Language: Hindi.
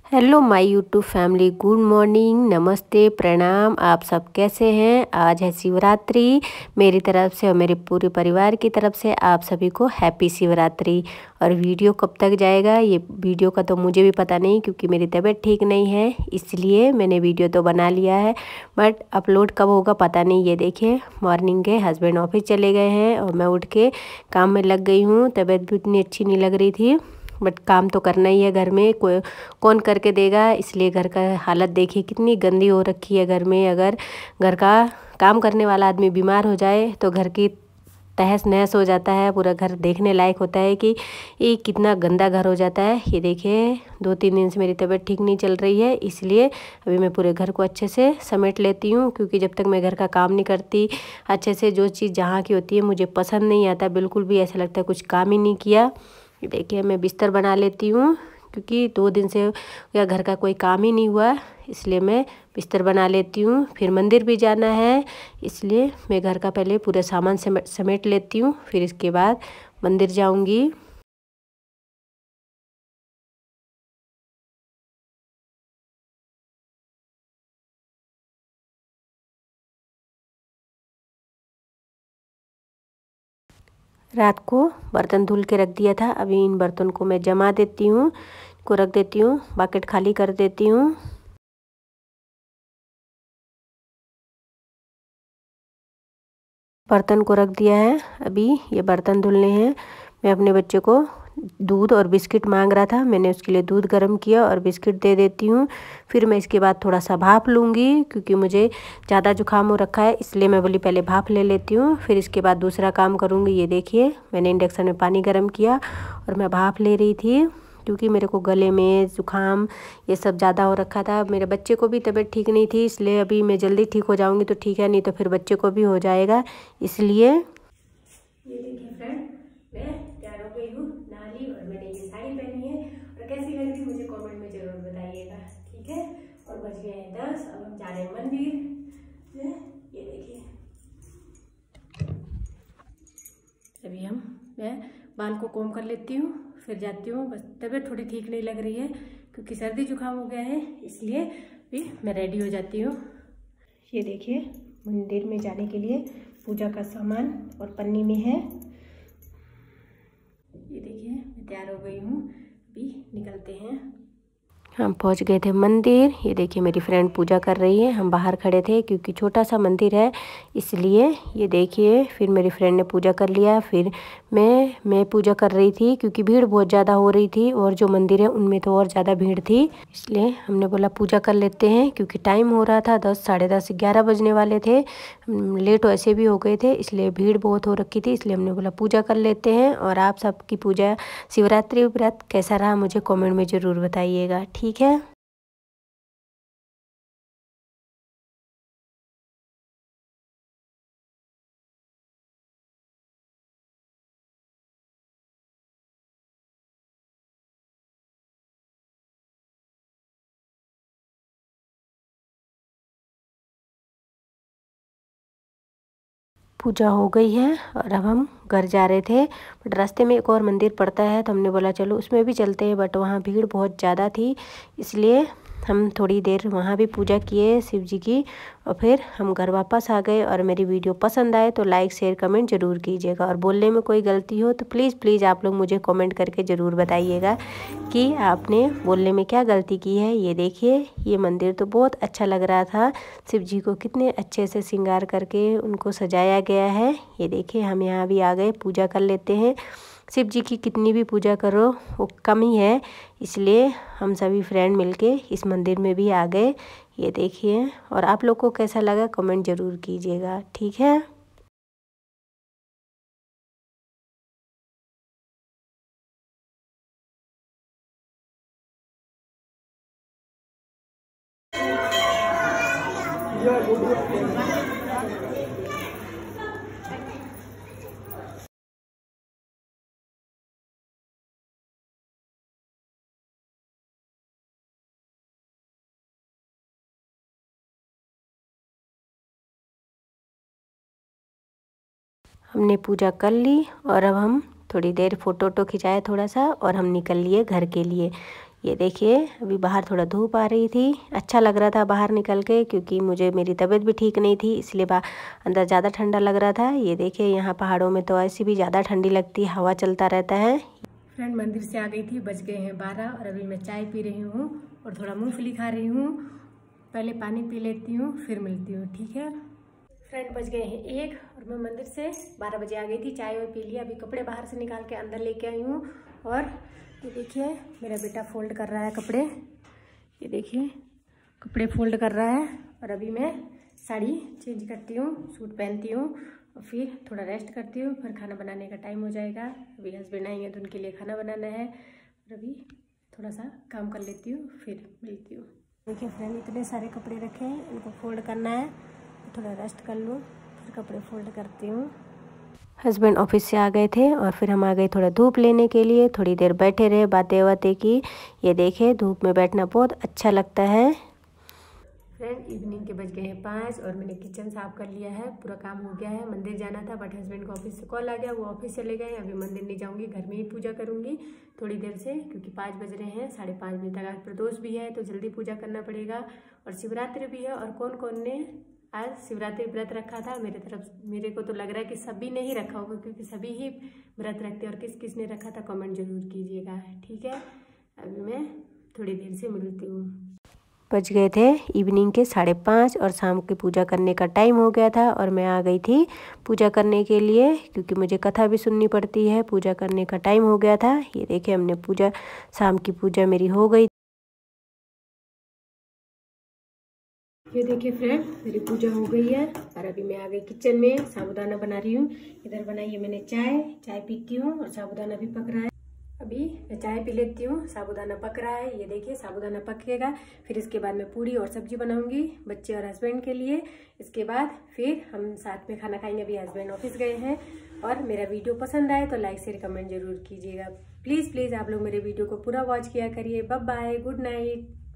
Hello my YouTube family, good morning, नमस्ते, प्रणाम। आप सब कैसे हैं? आज है शिवरात्रि। मेरी तरफ से और मेरे पूरे परिवार की तरफ से आप सभी को हैप्पी शिवरात्रि। और वीडियो कब तक जाएगा ये वीडियो का तो मुझे भी पता नहीं, क्योंकि मेरी तबीयत ठीक नहीं है, इसलिए मैंने वीडियो तो बना लिया है बट अपलोड कब होगा पता नहीं। ये देखिए, मॉर्निंग के हस्बैंड ऑफिस चले गए हैं और मैं उठ के काम में लग गई हूँ। तबीयत भी इतनी अच्छी नहीं लग रही थी बट काम तो करना ही है घर में, कोई कौन करके देगा। इसलिए घर का हालत देखिए कितनी गंदी हो रखी है घर में। अगर घर का काम करने वाला आदमी बीमार हो जाए तो घर की तहस नहस हो जाता है, पूरा घर देखने लायक होता है कि ये कितना गंदा घर हो जाता है। ये देखिए 2-3 दिन से मेरी तबीयत ठीक नहीं चल रही है, इसलिए अभी मैं पूरे घर को अच्छे से समेट लेती हूँ, क्योंकि जब तक मैं घर का काम नहीं करती अच्छे से, जो चीज़ जहाँ की होती है मुझे पसंद नहीं आता बिल्कुल भी, ऐसा लगता है कुछ काम ही नहीं किया। देखिए मैं बिस्तर बना लेती हूँ, क्योंकि 2 दिन से या घर का कोई काम ही नहीं हुआ, इसलिए मैं बिस्तर बना लेती हूँ। फिर मंदिर भी जाना है, इसलिए मैं घर का पहले पूरे सामान समेट लेती हूँ, फिर इसके बाद मंदिर जाऊँगी। रात को बर्तन धुल के रख दिया था, अभी इन बर्तन को मैं जमा देती हूँ, को रख देती हूँ, बकेट खाली कर देती हूँ। बर्तन को रख दिया है, अभी ये बर्तन धुलने हैं। मैं अपने बच्चे को दूध और बिस्किट मांग रहा था, मैंने उसके लिए दूध गर्म किया और बिस्किट दे देती हूँ। फिर मैं इसके बाद थोड़ा सा भाप लूँगी, क्योंकि मुझे ज़्यादा जुकाम हो रखा है, इसलिए मैं बोली पहले भाप ले लेती हूँ, फिर इसके बाद दूसरा काम करूँगी। ये देखिए मैंने इंडक्शन में पानी गर्म किया और मैं भाप ले रही थी, क्योंकि मेरे को गले में ज़ुकाम ये सब ज़्यादा हो रखा था। मेरे बच्चे को भी तबीयत ठीक नहीं थी, इसलिए अभी मैं जल्दी ठीक हो जाऊँगी तो ठीक है, नहीं तो फिर बच्चे को भी हो जाएगा, इसलिए। ये देखिए फ्रेंड, मैं तैयार हो गई हूँ, नहा ली और मैंने ये साड़ी पहनी है, और कैसी लग रही मुझे कमेंट में ज़रूर बताइएगा, ठीक है। और बज गए हैं 10, अब हम जा रहे हैं मंदिर। ये देखिए अभी मैं बाल को कोम कर लेती हूँ, फिर जाती हूँ। बस तबीयत थोड़ी ठीक नहीं लग रही है, क्योंकि सर्दी जुकाम हो गया है, इसलिए भी मैं रेडी हो जाती हूँ। ये देखिए मंदिर में जाने के लिए पूजा का सामान और पन्नी में है। ये देखिए मैं तैयार हो गई हूँ, अभी निकलते हैं। हम पहुंच गए थे मंदिर। ये देखिए मेरी फ्रेंड पूजा कर रही है, हम बाहर खड़े थे क्योंकि छोटा सा मंदिर है, इसलिए। ये देखिए फिर मेरी फ्रेंड ने पूजा कर लिया, फिर मैं पूजा कर रही थी, क्योंकि भीड़ बहुत ज़्यादा हो रही थी, और जो मंदिर है उनमें तो और ज़्यादा भीड़ थी, इसलिए हमने बोला पूजा कर लेते हैं। क्योंकि टाइम हो रहा था 10, साढ़े 10, 11 बजने वाले थे, लेट ऐसे भी हो गए थे, इसलिए भीड़ बहुत हो रखी थी, इसलिए हमने बोला पूजा कर लेते हैं। और आप सबकी पूजा शिवरात्रि व्रत कैसा रहा मुझे कमेंट में ज़रूर बताइएगा, ठीक है। पूजा हो गई है और अब हम घर जा रहे थे, बट रास्ते में एक और मंदिर पड़ता है, तो हमने बोला चलो उसमें भी चलते हैं, बट वहाँ भीड़ बहुत ज़्यादा थी, इसलिए हम थोड़ी देर वहाँ भी पूजा किए शिव जी की, और फिर हम घर वापस आ गए। और मेरी वीडियो पसंद आए तो लाइक शेयर कमेंट ज़रूर कीजिएगा, और बोलने में कोई गलती हो तो प्लीज़ आप लोग मुझे कमेंट करके ज़रूर बताइएगा कि आपने बोलने में क्या गलती की है। ये देखिए ये मंदिर तो बहुत अच्छा लग रहा था, शिव जी को कितने अच्छे से श्रृंगार करके उनको सजाया गया है। ये देखिए हम यहाँ भी आ गए, पूजा कर लेते हैं। शिव जी की कितनी भी पूजा करो वो कम ही है, इसलिए हम सभी फ्रेंड मिलके इस मंदिर में भी आ गए। ये देखिए, और आप लोग को कैसा लगा कमेंट ज़रूर कीजिएगा, ठीक है। हमने पूजा कर ली और अब हम थोड़ी देर फ़ोटो खिंचाए थोड़ा सा, और हम निकल लिए घर के लिए। ये देखिए अभी बाहर थोड़ा धूप आ रही थी, अच्छा लग रहा था बाहर निकल के, क्योंकि मुझे मेरी तबीयत भी ठीक नहीं थी, इसलिए अंदर ज़्यादा ठंडा लग रहा था। ये देखिए यहाँ पहाड़ों में तो ऐसी भी ज़्यादा ठंडी लगती है, हवा चलता रहता है। फ्रेंड मंदिर से आ गई थी, बज गए हैं 12 और अभी मैं चाय पी रही हूँ और थोड़ा मूँगफली खा रही हूँ। पहले पानी पी लेती हूँ फिर मिलती हूँ, ठीक है। फ्रेंड बज गए हैं 1 और मैं मंदिर से 12 बजे आ गई थी, चाय वाय पी लिया। अभी कपड़े बाहर से निकाल के अंदर लेके आई हूँ और ये देखिए मेरा बेटा फोल्ड कर रहा है कपड़े। ये देखिए कपड़े फोल्ड कर रहा है और अभी मैं साड़ी चेंज करती हूँ, सूट पहनती हूँ और फिर थोड़ा रेस्ट करती हूँ, फिर खाना बनाने का टाइम हो जाएगा। अभी हस्बैंड आएंगे तो उनके लिए खाना बनाना है और अभी थोड़ा सा काम कर लेती हूँ फिर मिलती हूँ। देखिए फ्रेंड इतने सारे कपड़े रखे हैं, इनको फोल्ड करना है, थोड़ा रेस्ट कर लूँ फिर कपड़े फोल्ड करती हूँ। हस्बैंड ऑफिस से आ गए थे और फिर हम आ गए थोड़ा धूप लेने के लिए, थोड़ी देर बैठे रहे, बातें बातें की। ये देखे धूप में बैठना बहुत अच्छा लगता है। फ्रेंड इवनिंग के बज गए हैं 5 और मैंने किचन साफ कर लिया है, पूरा काम हो गया है। मंदिर जाना था बट हस्बैंड को ऑफिस से कॉल आ गया, वो ऑफिस चले गए। अभी मंदिर नहीं जाऊंगी, घर में ही पूजा करूंगी थोड़ी देर से, क्योंकि 5 बज रहे हैं, 5:30 बजे तक आज प्रदोष भी है तो जल्दी पूजा करना पड़ेगा और शिवरात्रि भी है। और कौन कौन ने आज शिवरात्रि व्रत रखा था मेरे को तो लग रहा है कि सभी ने ही रखा होगा, क्योंकि सभी ही व्रत रखते हैं। और किस किस ने रखा था कमेंट जरूर कीजिएगा, ठीक है। अभी मैं थोड़ी देर से मिलती हूँ। बज गए थे इवनिंग के 5:30 और शाम की पूजा करने का टाइम हो गया था और मैं आ गई थी पूजा करने के लिए, क्योंकि मुझे कथा भी सुननी पड़ती है। पूजा करने का टाइम हो गया था। ये देखिए हमने पूजा, शाम की पूजा मेरी हो गई। ये देखिए फ्रेंड मेरी पूजा हो गई है और अभी मैं आ गई किचन में, साबूदाना बना रही हूँ। इधर बनाई है मैंने चाय पीती हूँ और साबूदाना भी पक रहा है। अभी मैं चाय पी लेती हूँ, साबूदाना पक रहा है। ये देखिए साबूदाना पकेगा, फिर इसके बाद मैं पूरी और सब्जी बनाऊंगी बच्चे और हस्बैंड के लिए। इसके बाद फिर हम साथ में खाना खाएंगे। अभी हस्बैंड ऑफिस गए हैं। और मेरा वीडियो पसंद आए तो लाइक शेयर कमेंट जरूर कीजिएगा। प्लीज़ आप लोग मेरे वीडियो को पूरा वॉच किया करिए। Bye bye, good night.